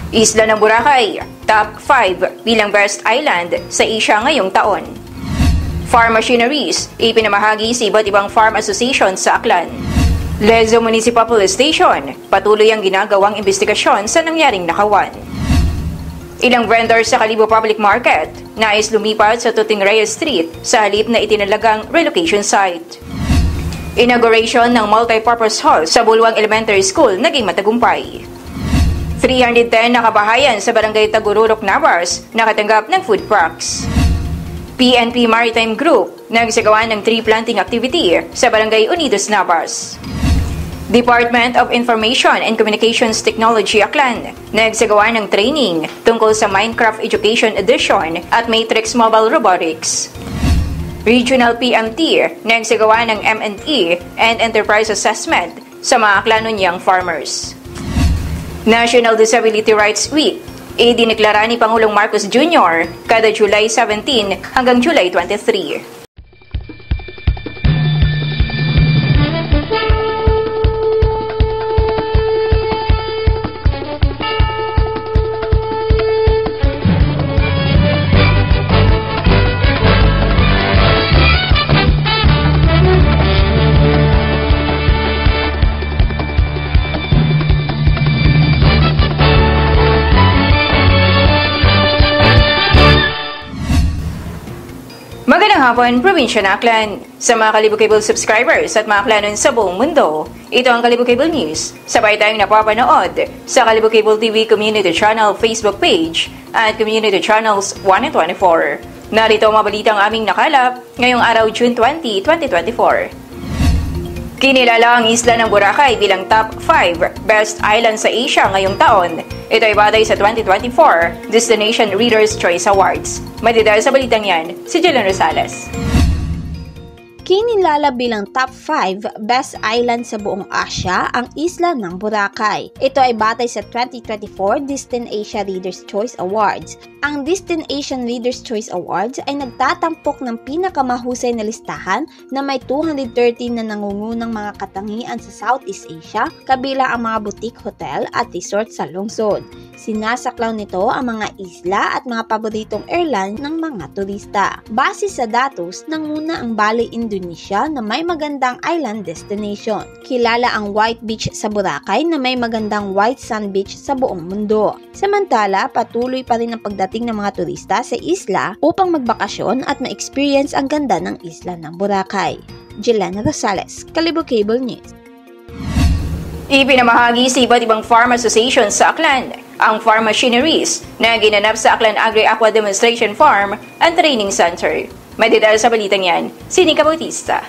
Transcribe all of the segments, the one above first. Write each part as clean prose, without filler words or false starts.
Isla ng Boracay, top 5 bilang best island sa Asia ngayong taon. Farm machineries, ipinamahagi sa iba't ibang farm association sa Aklan. Lezo Municipal Police Station, patuloy ang ginagawang investigasyon sa nangyaring nakawan. Ilang vendors sa Kalibo Public Market, nais lumipat sa Tuting Reyes Street sa halip na itinalagang relocation site. Inauguration ng multi-purpose hall sa Bulwang Elementary School naging matagumpay. 310 na kabahayan sa Barangay Tagururok, Navas nakatanggap ng food packs. PNP Maritime Group nagsagawa ng tree planting activity sa Barangay Unidos, Navas. Department of Information and Communications Technology Aklan nagsagawa ng training tungkol sa Minecraft Education Edition at Matrix Mobile Robotics. Regional PMT nagsagawa ng M&E and Enterprise Assessment sa mga Aklanon Young Farmers. National Disability Rights Week, idineklara ni Pangulong Marcos Jr. kada July 17 hanggang July 23. Magandang hapon, Probinsya ng Aklan. Sa mga Kalibo Cable subscribers at mga Aklanon sa buong mundo, ito ang Kalibo Cable News. Sabay tayong napapanood sa Kalibo Cable TV Community Channel Facebook page at Community Channels 1 and 24. Narito ang mabalitang aming nakalap ngayong araw June 20, 2024. Kinilala ang Isla ng Boracay bilang top 5 best island sa Asia ngayong taon. Ito ay batay sa 2024 Destination Reader's Choice Awards. May detalye sa balitang yan, si Jelen Rosales. Kinilala bilang top 5 best island sa buong Asia ang Isla ng Boracay. Ito ay batay sa 2024 Destination Reader's Choice Awards. Ang Destination Reader's Choice Awards ay nagtatampok ng pinakamahusay na listahan na may 213 na nangungunang mga katangian sa Southeast Asia, kabilang ang mga boutique hotel at resort sa lungsod. Sinasaklaw nito ang mga isla at mga paboritong airline ng mga turista. Base sa datos, nanguna ang Bali, Indonesia na may magandang island destination. Kilala ang White Beach sa Boracay na may magandang white sand beach sa buong mundo. Samantala, patuloy pa rin ang pagdating ng mga turista sa isla upang magbakasyon at ma-experience ang ganda ng isla ng Boracay. Jelena Rosales, Kalibo Cable News. Ipinamahagi sa iba't ibang farm association sa Aklan ang farm machineries na ginanap sa Aklan Agri-Aqua Demonstration Farm and Training Center. May detalye sa balitang yan, si Nika Bautista.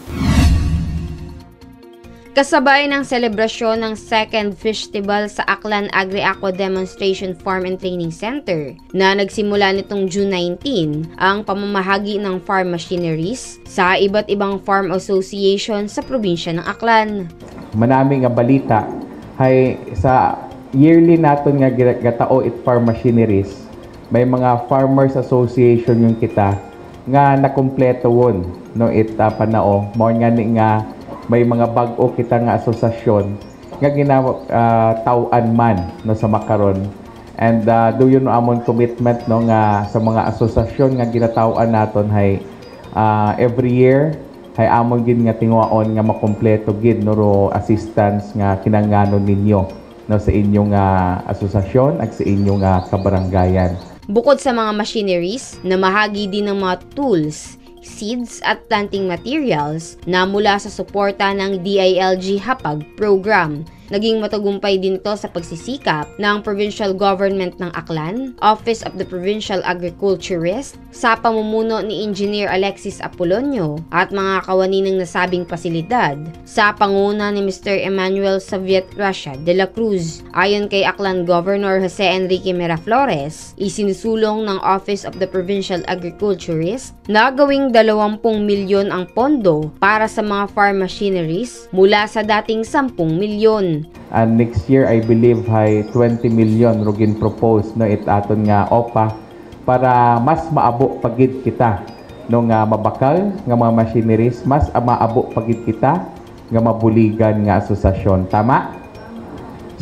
Kasabay ng selebrasyon ng second festival sa Aklan Agri-Aqua Demonstration Farm and Training Center na nagsimula nitong June 19 ang pamamahagi ng farm machineries sa iba't ibang farm association sa probinsya ng Aklan. Manaming nga balita ay sa yearly naton nga gatao it farm machineries, may mga farmers association yung kita nga nakumpleto won no it panao mo nga ni nga may mga bag-o kita nga asosasyon nga ginatawaan man no sa makaron, and do yun amon commitment no nga sa mga asosasyon nga ginatawaan naton hay every year hay amon gid nga tinguaon nga makompleto gid no assistance nga kinangganon ninyo no sa inyong asosasyon at sa inyong kabaranggayan. Bukod sa mga machineries, namahagi din ng mga tools, seeds at planting materials na mula sa suporta ng DILG Hapag program. Naging matagumpay din ito sa pagsisikap ng Provincial Government ng Aklan, Office of the Provincial Agriculturist, sa pamumuno ni Engineer Alexis Apolonio at mga kawani ng nasabing pasilidad sa panguna ni Mr. Emmanuel Saviet Rasha de la Cruz. Ayon kay Aklan Governor Jose Enrique Miraflores, isinusulong ng Office of the Provincial Agriculturist na gawing 20 milyon ang pondo para sa mga farm machineries mula sa dating 10 milyon. And next year, I believe, hay 20 million rugin propose no it aton nga OPA para mas maabo pagid kita no nga mabakal nga mga machineries, mas maabo pagid kita nga mabuligan nga asosasyon. Tama?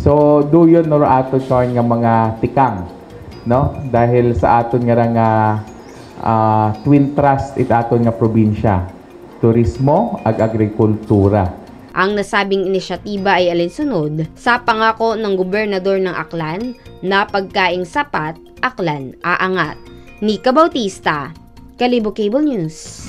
So duyon no ato chon nga mga tikang, no? Dahil sa aton nga twin trust it aton nga probinsya, turismo ag agrikultura. Ang nasabing inisyatiba ay alinsunod sa pangako ng gobernador ng Aklan na pagkaing sapat, Aklan aangat. Nika Bautista, Kalibo Cable News.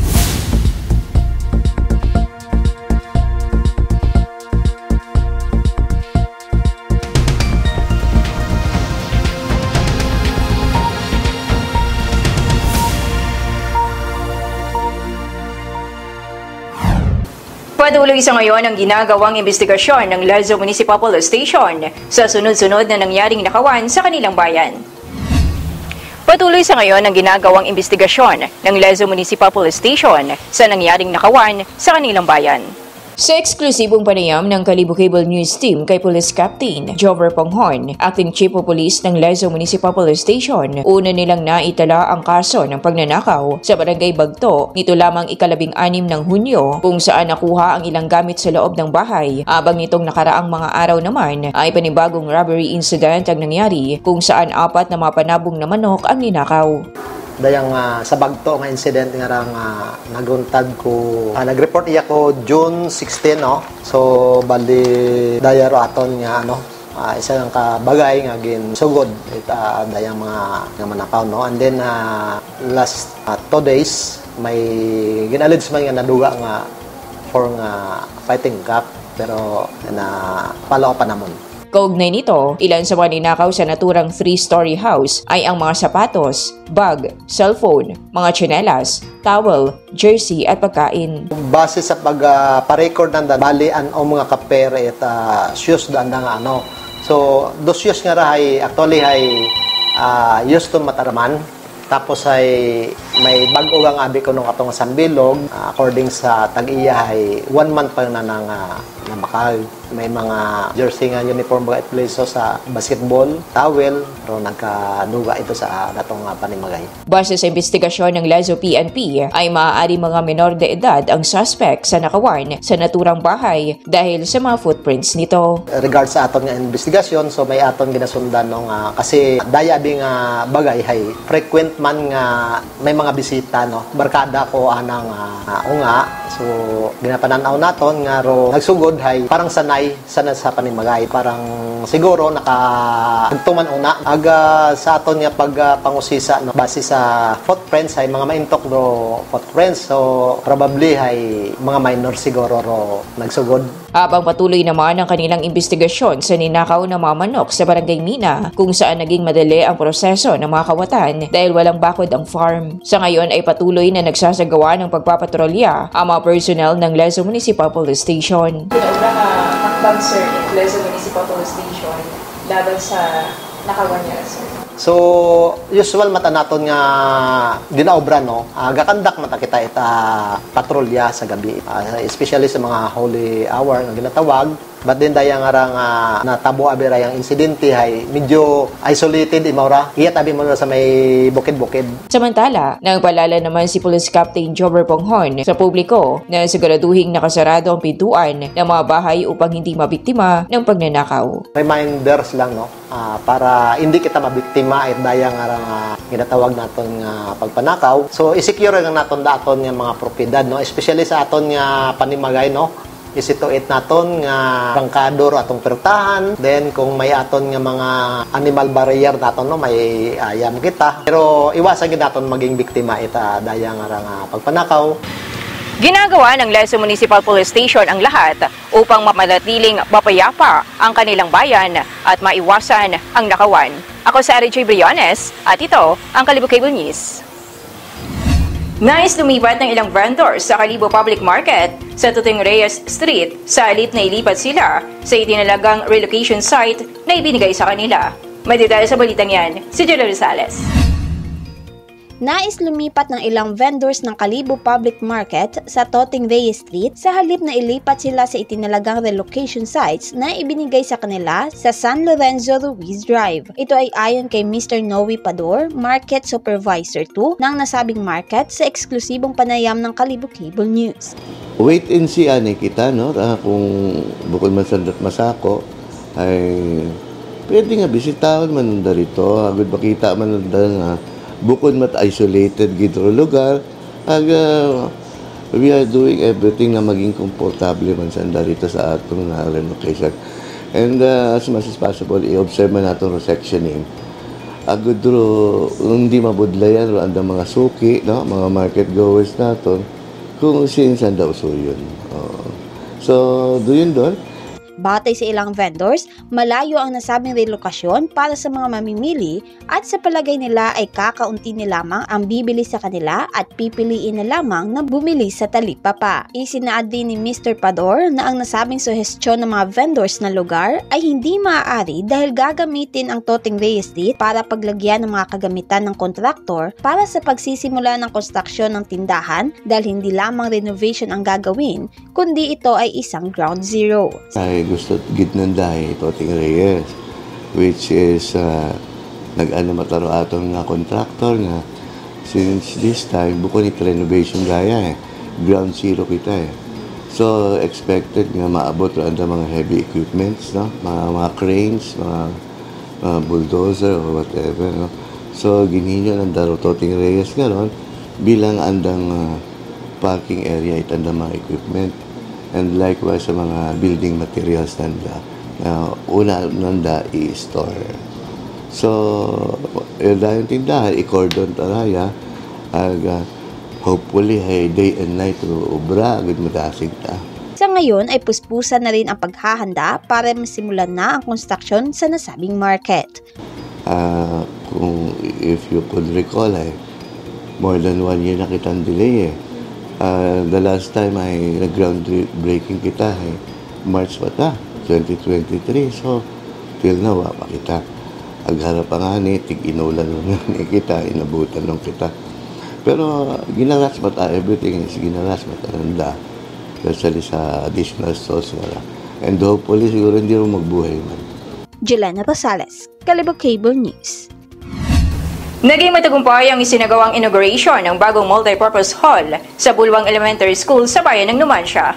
Patuloy sa ngayon ang ginagawang investigasyon ng Lezo Municipal Police Station sa sunod-sunod na nangyaring nakawan sa kanilang bayan. Patuloy sa ngayon ang ginagawang investigasyon ng Lezo Municipal Police Station sa nangyaring nakawan sa kanilang bayan. Sa eksklusibong panayam ng Kalibo Cable News Team kay Police Captain Jover Ponghon, Acting Chief of Police ng Lezo Municipal Police Station, una nilang naitala ang kaso ng pagnanakaw sa Barangay Bagto nito lamang ika-16 ng Hunyo kung saan nakuha ang ilang gamit sa loob ng bahay. Abang nitong nakaraang mga araw naman ay panibagong robbery incident ang nangyari kung saan 4 na mapanabong na manok ang ninakaw. Dayang sa Bagto nga incident nga rang naguntad ko nag-report iya ko June 16 no. So bali dayaro aton nga isa lang ka bagay nga gin sugod dayang mga nga manakaw no. And then last 2 days may ginalledge man nga naduga nga for nga fighting cock pero na follow up pa namon. Kaugnay nito, ilan sa mga ninakaw sa naturang 3-story house ay ang mga sapatos, bag, cellphone, mga tsinelas, towel, jersey at pagkain. Base sa pag-record ng balian o mga kapere at shoes daan nga So, dos shoes nga rahay actually ay used to mataraman. Tapos ay may bago ang abi ko nung atong sambilog according sa tag-iya ay 1 month pa na makal. May mga jersey nga uniform ba itleso sa basketball, towel, pero nagkaduga ito sa datong panimagay. Base sa investigasyon ng Lezo PNP ay maaari mga menor de edad ang suspect sa nakawan sa naturang bahay dahil sa mga footprints nito. Regard sa aton nga investigasyon, so may aton ginasundan kasi daya bi nga bagay hay frequent man nga may mga bisita barkada ko anang unga. So ginapananaw naton nga ro nagsugod hay parang sanay sa panimagay, parang siguro nakagtuman una aga sa aton nga pagpangusisa base sa footprints ay mga maintok do footprints, so probably ay mga minor siguro ro nagsugod. Habang patuloy naman ang kanilang investigasyon sa ninakaw na mga manok sa Barangay Mina kung saan naging madali ang proseso ng mga kawatan dahil walang bakod ang farm. Sa ngayon ay patuloy na nagsasagawa ng pagpapatrolya ang mga personnel ng Lezo Municipal Police Station. Hakbang sir in Lezo Municipal Police Station laban sa nakawan niya sir. So usual mata naton nga ginaobra gakandak mata kita patrolya sa gabi, especially sa mga holy hour nga ginatawag. But then daya nga natabo abira yung insidente ay medyo isolated imaura. Iya tabi mo sa may bukid-bukid. Samantala, nagpalala naman si Police Captain Jover Ponghon sa publiko na siguraduhing nakasarado ang pintuan ng mga bahay upang hindi mabiktima ng pagnanakaw. Reminders lang para hindi kita mabiktima at daya nga ginatawag naton nga pagpanakaw. So i-secure lang naton daton nga mga propiedad especially sa aton nga panimagay isituit naton nga rangkador atong pertahan, then kung may aton nga mga animal barrier naton may ayam kita, pero iwasan gid naton maging biktima daya nga pagpanakaw. Ginagawa ng Lezo Municipal Police Station ang lahat upang mapanatiling mapayapa ang kanilang bayan at maiwasan ang nakawan. Ako si RJ Briones at ito ang Kalibo Cable News. Nais lumipat ng ilang vendors sa Kalibo Public Market sa Tuting Reyes Street sa halip na ilipat sila sa itinalagang relocation site na ibinigay sa kanila. May detalye sa balitang yan, si Jello Rosales. Nais lumipat ng ilang vendors ng Kalibo Public Market sa Tuting Reyes Street sa halip na ilipat sila sa itinalagang relocation sites na ibinigay sa kanila sa San Lorenzo Ruiz Drive. Ito ay ayon kay Mr. Noe Pador, Market Supervisor 2 ng nasabing market sa eksklusibong panayam ng Kalibo Cable News. Wait and see kita kung bukod man sa masako ay pwede nga bisitaon man darito, agad makita man nga bukod mat isolated gito lugar, we are doing everything na maging komportable man sa darito sa atong location. And as much as possible, i-observe man natin sectioning. Agad ro, hindi mabudlayan ro ang mga suki, no? Mga market goers natin, kung sinsan daw so yun. So, doon doon. Batay sa ilang vendors, malayo ang nasabing relokasyon para sa mga mamimili at sa palagay nila ay kakaunti na lamang ang bibili sa kanila at pipiliin na lamang na bumili sa talipapa. Isinaad din ni Mr. Pador na ang nasabing suhestyon ng mga vendors na lugar ay hindi maaari dahil gagamitin ang Toting Reyes Street para paglagyan ng mga kagamitan ng kontraktor para sa pagsisimula ng konstruksyon ng tindahan dahil hindi lamang renovation ang gagawin, kundi ito ay isang ground zero. Ay gusto gitnan dahil Toting Reyes, which is nag-ano mataro atong nga contractor nga since this time bukod ito renovation gaya ground zero kita so expected nga maabot ang mga heavy equipments, no? mga cranes, mga bulldozer or whatever, no? So gininyo ng daro Toting Reyes ngayon bilang andang parking area itanda mga equipment. And likewise sa mga building materials nanda, una nanda i-store. So, dahil tindahan, i-cordon taraya, hopefully, day and night, ubra, agad madasig ta. Sa ngayon ay puspusan na rin ang paghahanda para masimulan na ang construction sa nasabing market. If you could recall, more than 1 year na kitang delay the last time ay nag-groundbreaking kita March pa ta, 2023. So, till now, wapa kita. Agharap pa nga ni, tig-inulan ni kita, inabutan nung kita. Pero, ginaras mata, everything is ginaras mata nanda. Especially sa additional stores wala. And hopefully, siguro hindi rin magbuhay man. Jelena Rosales, Kalibog Cable News. Naging matagumpay ang isinagawang inauguration ng bagong multipurpose hall sa Bulwang Elementary School sa bayan ng Numancia.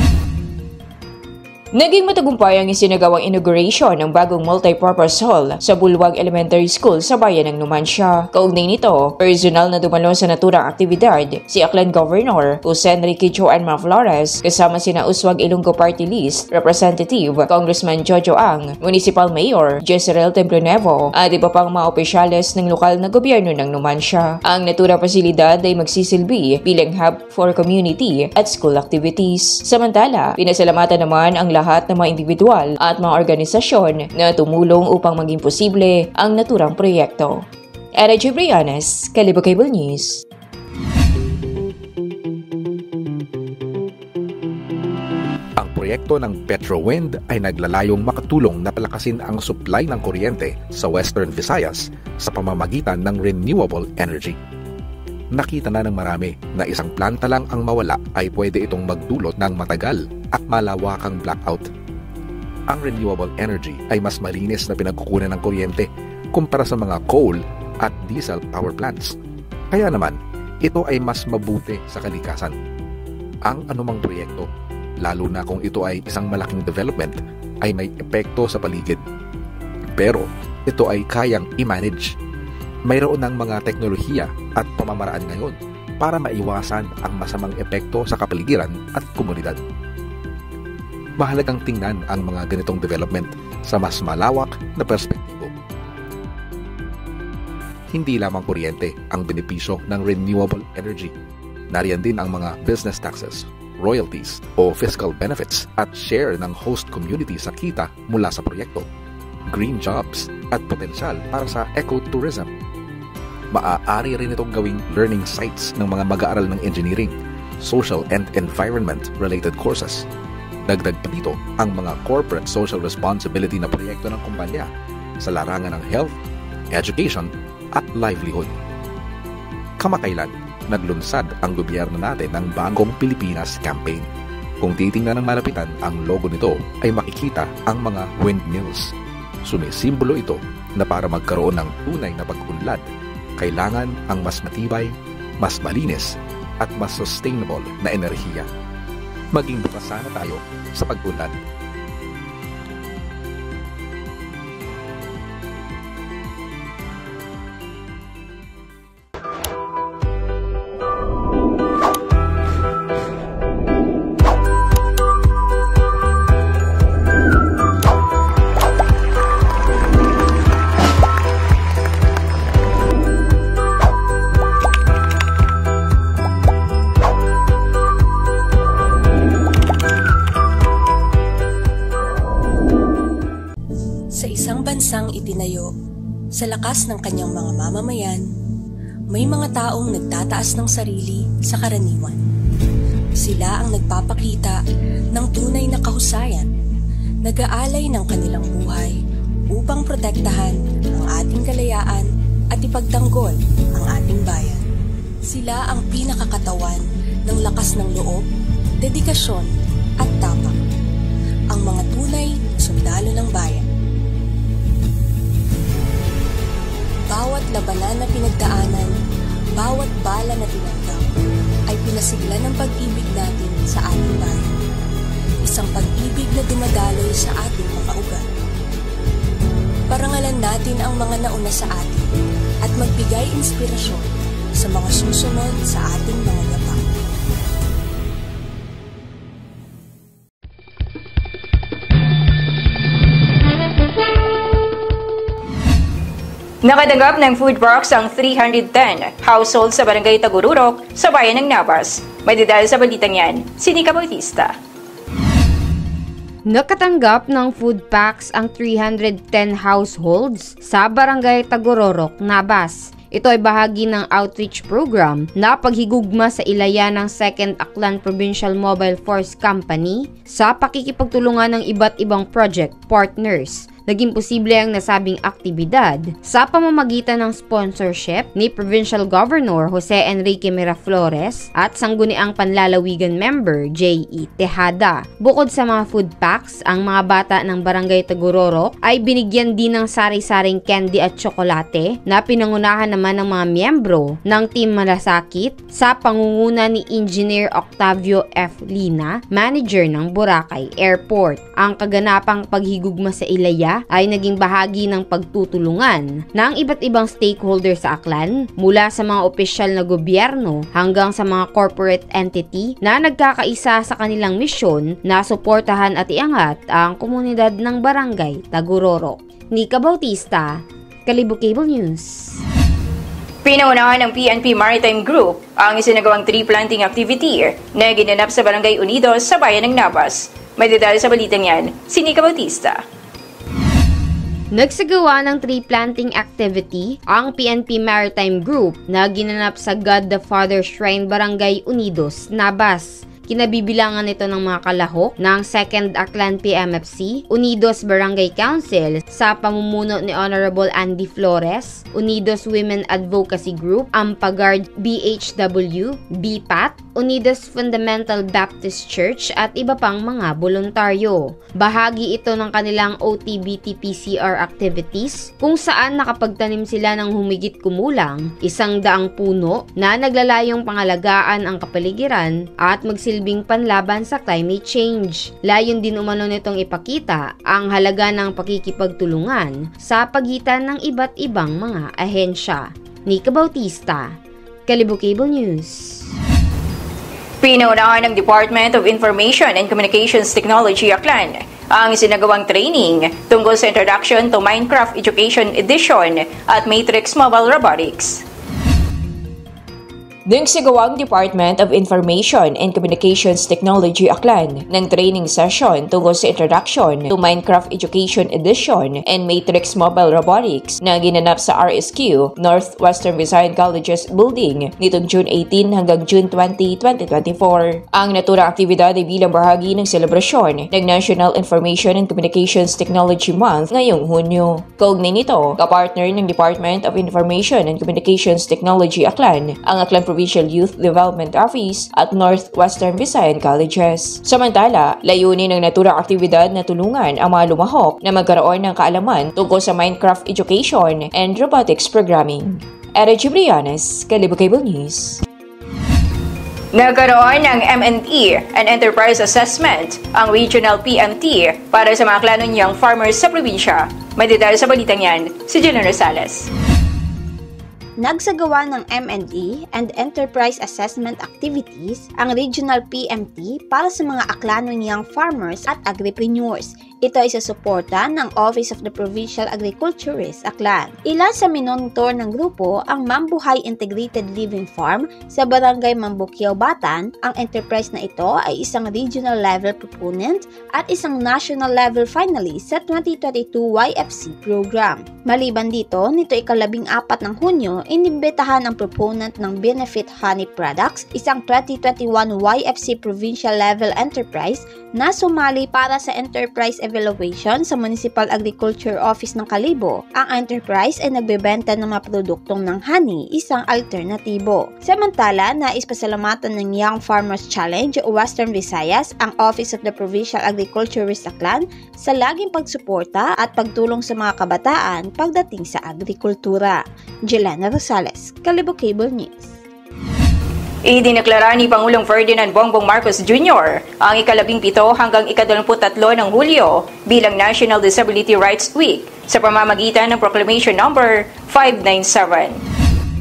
Naging matagumpay ang isinagawang inauguration ng bagong multipurpose hall sa Bulwang Elementary School sa bayan ng Numancia. Kaugnay nito, personal na dumalo sa naturang aktibidad si Aklan Governor Jose Enrique Joan Flores kasama sina Uswag Ilonggo Party List Representative Congressman Jojo Ang, Municipal Mayor Jezreel Templonevo at iba pang mga opisyales ng lokal na gobyerno ng Numancia. Ang naturang pasilidad ay magsisilbi bilang hub for community at school activities. Samantala, pinasalamatan naman ang lahat ng mga individual at mga organisasyon na tumulong upang maging posible ang naturang proyekto. Era Jibrianes, Kalibog Cable News. Ang proyekto ng Petrowind ay naglalayong makatulong na palakasin ang supply ng kuryente sa Western Visayas sa pamamagitan ng renewable energy. Nakita na ng marami na isang planta lang ang mawala ay pwede itong magdulot ng matagal at malawakang blackout. Ang renewable energy ay mas malinis na pinagkukunan ng kuryente kumpara sa mga coal at diesel power plants. Kaya naman, ito ay mas mabuti sa kalikasan. Ang anumang proyekto, lalo na kung ito ay isang malaking development, ay may epekto sa paligid. Pero ito ay kayang i-manage. Mayroon ng mga teknolohiya at pamamaraan ngayon para maiwasan ang masamang epekto sa kapaligiran at komunidad. Mahalagang tingnan ang mga ganitong development sa mas malawak na perspektibo. Hindi lamang kuryente ang benepisyo ng renewable energy. Nariyan din ang mga business taxes, royalties o fiscal benefits at share ng host community sa kita mula sa proyekto, green jobs at potensyal para sa ecotourism. Maaari rin itong gawing learning sites ng mga mag-aaral ng engineering, social and environment-related courses. Dagdag pa dito ang mga corporate social responsibility na proyekto ng kumpanya sa larangan ng health, education at livelihood. Kamakailan, naglunsad ang gobyerno natin ng Bagong Pilipinas Campaign. Kung titingnan ng malapitan, ang logo nito ay makikita ang mga windmills. Sumisimbolo ito na para magkaroon ng tunay na pag-unlad, kailangan ang mas matibay, mas malinis, at mas sustainable na enerhiya. Maging bukas sana tayo sa pag-unlad. mundo, sa lakas ng kanyang mga mamamayan, may mga taong nagtataas ng sarili sa karaniwan. Sila ang nagpapakita ng tunay na kahusayan, nag-aalay ng kanilang buhay upang protektahan ang ating kalayaan at ipagtanggol ang ating bayan. Sila ang pinakakatawan ng lakas ng loob, dedikasyon at tapang. Ang mga tunay na sundalo ng bayan. Bawat labanan na pinagdaanan, bawat bala na tinanggap, ay pinasigla ng pag-ibig natin sa ating bayan. Isang pag-ibig na dumadaloy sa ating mga ugat. Parangalan natin ang mga nauna sa atin at magbigay inspirasyon sa mga susunod sa ating mga yapak. Nakatanggap ng food box ang 310 households sa Barangay Tagururok sa bayan ng Navas. May detalye sa balitang yan, si Nika Bautista. Nakatanggap ng food packs ang 310 households sa Barangay Tagururok, Navas. Ito ay bahagi ng outreach program na paghigugma sa Ilaya ng 2nd Aklan Provincial Mobile Force Company sa pakikipagtulungan ng iba't ibang project partners. Naging posible ang nasabing aktibidad sa pamamagitan ng sponsorship ni Provincial Governor Jose Enrique Miraflores at Sangguniang Panlalawigan member J.E. Tejada. Bukod sa mga food packs, ang mga bata ng Barangay Tagururok ay binigyan din ng sari-saring candy at tsokolate na pinangunahan naman ng mga miyembro ng Team Malasakit sa pangunguna ni Engineer Octavio F. Lina, manager ng Boracay Airport. Ang kaganapang paghigugma sa Ilaya ay naging bahagi ng pagtutulungan ng iba't ibang stakeholders sa Aklan, mula sa mga opisyal na gobyerno hanggang sa mga corporate entity na nagkakaisa sa kanilang misyon na suportahan at iangat ang komunidad ng Barangay Tagururok. Nika Bautista, Kalibo Cable News. Pinaunahan ng PNP Maritime Group ang isinagawang tree planting activity na ginanap sa Barangay Unidos sa bayan ng Navas. May detalye sa balitang yan, si Nika Bautista. Nagsagawa ng tree planting activity ang PNP Maritime Group na ginanap sa God the Father Shrine Barangay Unidos, Navas. Kinabibilangan ito ng mga kalahok ng 2nd Aklan PMFC, Unidos Barangay Council sa pamumuno ni Honorable Andy Flores, Unidos Women Advocacy Group, Ampagard BHW, BPAT, Unidos Fundamental Baptist Church at iba pang mga voluntaryo. Bahagi ito ng kanilang OTBT-PCR activities kung saan nakapagtanim sila ng humigit kumulang 100 puno na naglalayong pangalagaan ang kapaligiran at magsilbing panlaban sa climate change. Layon din umano nitong ipakita ang halaga ng pakikipagtulungan sa pagitan ng iba't ibang mga ahensya. Nika Bautista, Kalibo Cable News. Pinaunahan ng Department of Information and Communications Technology Aklan ang isinagawang training tungkol sa Introduction to Minecraft Education Edition at Matrix Mobile Robotics. Nagsagawang Department of Information and Communications Technology Aklan ng training session tungkol sa Introduction to Minecraft Education Edition and Matrix Mobile Robotics na ginanap sa RSQ, Northwestern Visayan Colleges Building nitong June 18 hanggang June 20, 2024. Ang naturang aktibidad ay bilang bahagi ng selebrasyon ng National Information and Communications Technology Month ngayong Hunyo. Kaugnay nito, kapartner ng Department of Information and Communications Technology Aklan, ang Aklan Provincial Youth Development Office at Northwestern Visayan Colleges. Samantala, layunin ng naturang aktibidad na tulungan ang mga lumahok na magkaroon ng kaalaman tungkol sa Minecraft Education and Robotics Programming. Era Gibrianes, Kalibo Cable News. Nagkaroon ng M&E and Enterprise Assessment ang Regional PMT para sa mga Aklanonyang farmers sa probinsya. May detalye sa balitang yan, si Jenna Rosales. Nagsagawa ng M&E and Enterprise Assessment Activities ang Regional PMT para sa mga Aklanonyang farmers at agripreneurs. Ito ay sa suporta ng Office of the Provincial Agriculturist, Aklan. Ilan sa minonitor ng grupo ang Mambuhay Integrated Living Farm sa Barangay Mambukyao, Batan. Ang enterprise na ito ay isang regional level proponent at isang national level finalist sa 2022 YFC program. Maliban dito, nito ika-14 ng Hunyo, inimbitahan ang proponent ng Benefit Honey Products, isang 2021 YFC provincial level enterprise na sumali para sa enterprise evaluation sa Municipal Agriculture Office ng Kalibo. Ang enterprise ay nagbebenta ng mga produktong ng honey, isang alternatibo. Samantala, nais pasalamatan ng Young Farmers Challenge Western Visayas ang Office of the Provincial Agriculturist Aklan sa laging pagsuporta at pagtulong sa mga kabataan pagdating sa agrikultura. Jelena Rosales, Kalibo Cable News. Idineklara ni Pangulong Ferdinand Bongbong Marcos Jr. ang ika-17 hanggang ika-23 ng Hulyo bilang National Disability Rights Week sa pamamagitan ng Proclamation Number 597.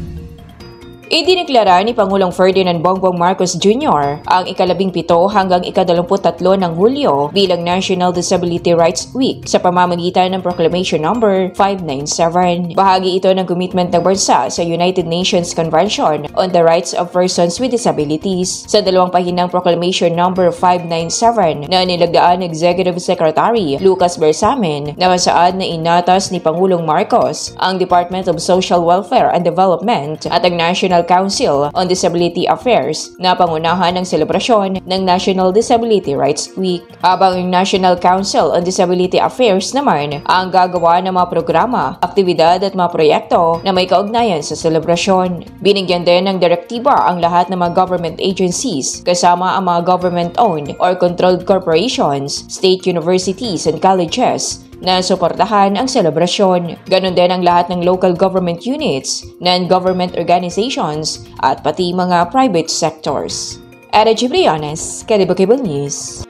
Idineklara ni Pangulong Ferdinand Bongbong Marcos Jr. ang ika-17 hanggang ika-23 ng Hulyo bilang National Disability Rights Week sa pamamagitan ng Proclamation Number 597. Bahagi ito ng commitment ng bansa sa United Nations Convention on the Rights of Persons with Disabilities. Sa dalawang pahinang Proclamation Number 597 na nilagdaan ng Executive Secretary Lucas Bersamin, na saan na inatas ni Pangulong Marcos ang Department of Social Welfare and Development at ang National Council on Disability Affairs na pangunahan ng selebrasyon ng National Disability Rights Week. Habang ang National Council on Disability Affairs naman ang gagawa ng mga programa, aktibidad at mga proyekto na may kaugnayan sa selebrasyon. Binigyan din ng direktiba ang lahat ng mga government agencies kasama ang mga government-owned or controlled corporations, state universities and colleges na suportahan ang selebrasyon. Ganon din ang lahat ng local government units, non-government organizations, at pati mga private sectors. Ada Gibriones, Kalibo Cable News.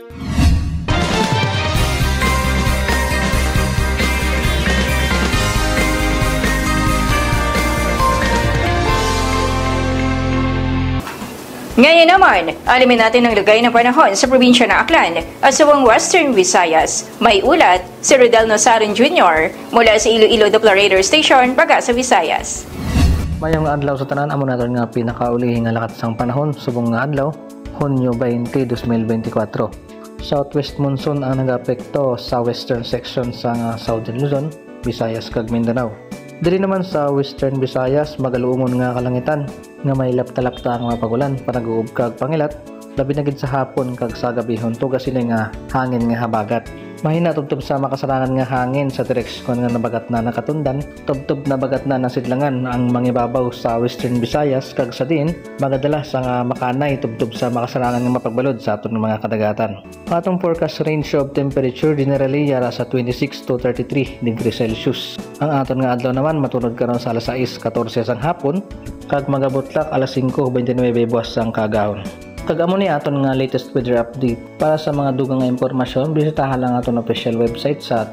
Ngayon naman, alamin natin ang lagay ng panahon sa probinsya ng Aklan at sa buong Western Visayas. May ulat si Rodel Nosarin Jr. mula sa Iloilo Doppler Radar Station, Baga sa Visayas. Mayong adlaw sa tanan, amo naton nga pinakaulihing nga lakat sang panahon subong nga adlaw, Hunyo 20, 2024. Southwest monsoon ang nag-apekto sa western section sa Southern Luzon, Visayas kag Mindanao. Dili naman sa Western Visayas magaluumon nga kalangitan nga may lapta-lapta ang mga pagulan panaguob kag pangilat, labi na gid sa hapon kag sa gabihon tuga sila nga hangin nga habagat. Mahina tubtob sa makasarangan nga hangin sa direksyon nga nabagat na nakatundan, tubtob na bagat na nasidlangan ang mangibabaw sa Western Visayas kag sa diin magadala sa nga makanay tubtob sa makasarangan nga mapagbalod sa aton mga kadagatan. Atong forecast range of temperature generally yara sa 26 to 33 degrees Celsius. Ang aton nga adlaw naman matunod karon sa alas 6:14 sang hapon kag magabutlak alas 5:29 buwas sang kagahon. Kagamo ni aton nga latest weather update. Para sa mga dugang nga impormasyon, bisitahan lang aton official website sa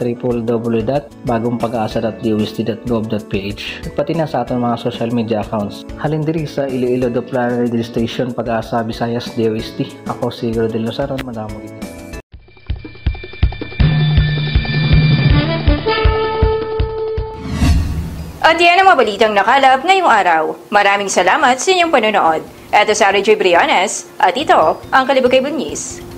www.bagongpag-asa.dosd.gov.ph at pati na sa aton mga social media accounts. Halin diri sa Iloilo Doppler Radio Station Pag-asa Visayas DOST. Ako si Rodel Nosarin, madamo gid. At yan ang mabalitang nakalap ngayong araw. Maraming salamat sa inyong panonood. Ito sa Radio Briones at ito ang Kalibo Cable News.